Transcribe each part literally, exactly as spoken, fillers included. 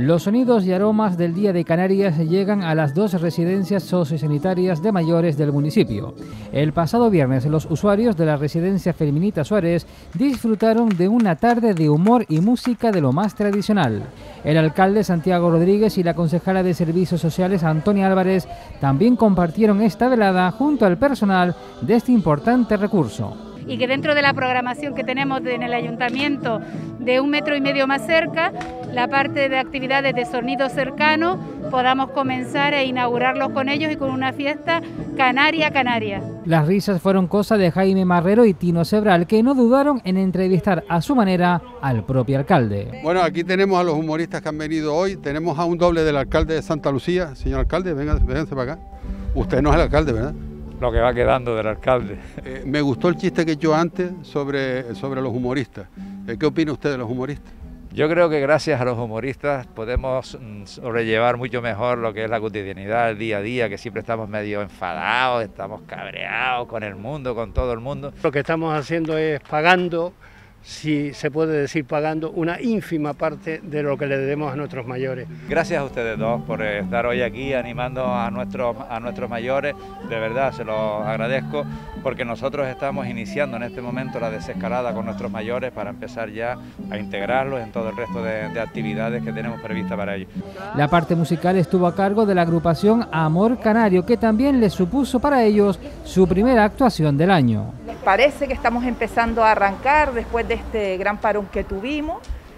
Los sonidos y aromas del Día de Canarias llegan a las dos residencias sociosanitarias de mayores del municipio. El pasado viernes, los usuarios de la residencia Ferminita Suárez disfrutaron de una tarde de humor y música de lo más tradicional. El alcalde Santiago Rodríguez y la concejala de Servicios Sociales Antonia Álvarez también compartieron esta velada junto al personal de este importante recurso. Y que dentro de la programación que tenemos en el ayuntamiento de un metro y medio más cerca, la parte de actividades de sonido cercano, podamos comenzar a inaugurarlos con ellos y con una fiesta canaria canaria. Las risas fueron cosa de Jaime Marrero y Tino Sebral, que no dudaron en entrevistar a su manera al propio alcalde. Bueno, aquí tenemos a los humoristas que han venido hoy, tenemos a un doble del alcalde de Santa Lucía. Señor alcalde, vénganse, vénganse para acá. Usted no es el alcalde, ¿verdad? Lo que va quedando del alcalde. Eh, me gustó el chiste que he hecho antes sobre, sobre los humoristas. Eh, ¿Qué opina usted de los humoristas? Yo creo que gracias a los humoristas podemos sobrellevar mucho mejor lo que es la cotidianidad, el día a día, que siempre estamos medio enfadados, estamos cabreados con el mundo, con todo el mundo. Lo que estamos haciendo es pagando, si se puede decir pagando, una ínfima parte de lo que le debemos a nuestros mayores. Gracias a ustedes dos por estar hoy aquí animando a nuestros, a nuestros mayores, de verdad se los agradezco, porque nosotros estamos iniciando en este momento la desescalada con nuestros mayores para empezar ya a integrarlos en todo el resto de, de actividades que tenemos previstas para ellos. La parte musical estuvo a cargo de la agrupación Amor Canario, que también les supuso para ellos su primera actuación del año. Parece que estamos empezando a arrancar después de este gran parón que tuvimos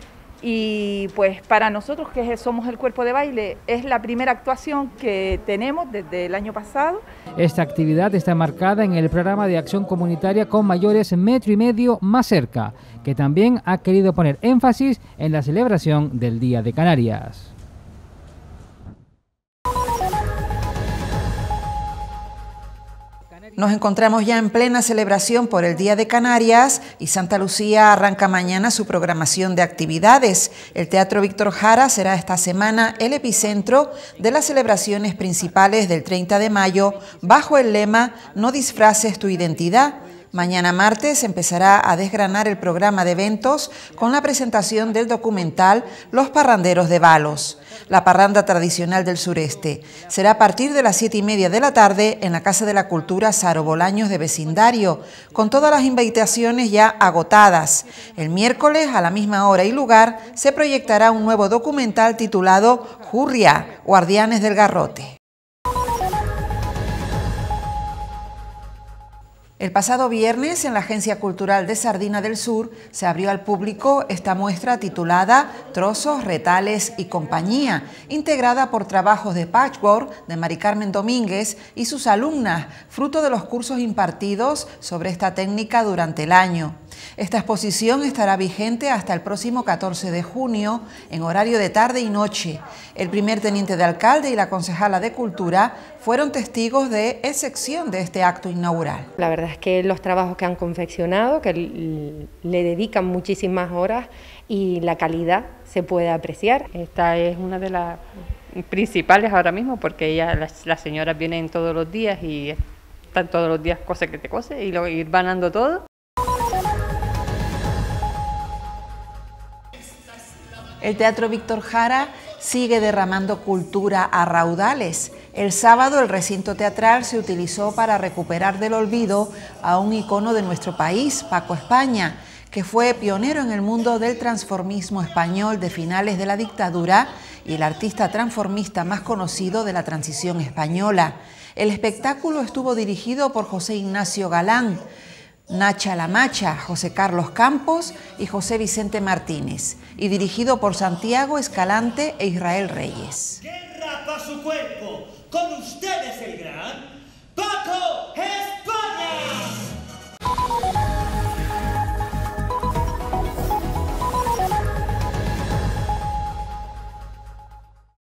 y pues para nosotros que somos el cuerpo de baile es la primera actuación que tenemos desde el año pasado. Esta actividad está marcada en el programa de acción comunitaria con mayores metro y medio más cerca, que también ha querido poner énfasis en la celebración del Día de Canarias. Nos encontramos ya en plena celebración por el Día de Canarias y Santa Lucía arranca mañana su programación de actividades. El Teatro Víctor Jara será esta semana el epicentro de las celebraciones principales del treinta de mayo bajo el lema "No disfraces tu identidad". Mañana martes empezará a desgranar el programa de eventos con la presentación del documental Los Parranderos de Balos, la parranda tradicional del sureste. Será a partir de las siete y media de la tarde en la Casa de la Cultura Saro Bolaños de Vecindario, con todas las invitaciones ya agotadas. El miércoles, a la misma hora y lugar, se proyectará un nuevo documental titulado Jurria, Guardianes del Garrote. El pasado viernes, en la Agencia Cultural de Sardina del Sur, se abrió al público esta muestra titulada Trozos, Retales y Compañía, integrada por trabajos de patchwork de Mari Carmen Domínguez y sus alumnas, fruto de los cursos impartidos sobre esta técnica durante el año. Esta exposición estará vigente hasta el próximo catorce de junio, en horario de tarde y noche. El primer teniente de alcalde y la concejala de Cultura fueron testigos de excepción de este acto inaugural. La verdad es que los trabajos que han confeccionado, que le dedican muchísimas horas y la calidad se puede apreciar. Esta es una de las principales ahora mismo porque ella, las, las señoras vienen todos los días y están todos los días cose que te cose y lo ir ganando todo. El Teatro Víctor Jara sigue derramando cultura a raudales. El sábado el recinto teatral se utilizó para recuperar del olvido a un icono de nuestro país, Paco España, que fue pionero en el mundo del transformismo español de finales de la dictadura y el artista transformista más conocido de la transición española. El espectáculo estuvo dirigido por José Ignacio Galán, Nacha La Macha, José Carlos Campos y José Vicente Martínez, y dirigido por Santiago Escalante e Israel Reyes. Guerra para su cuerpo, con usted.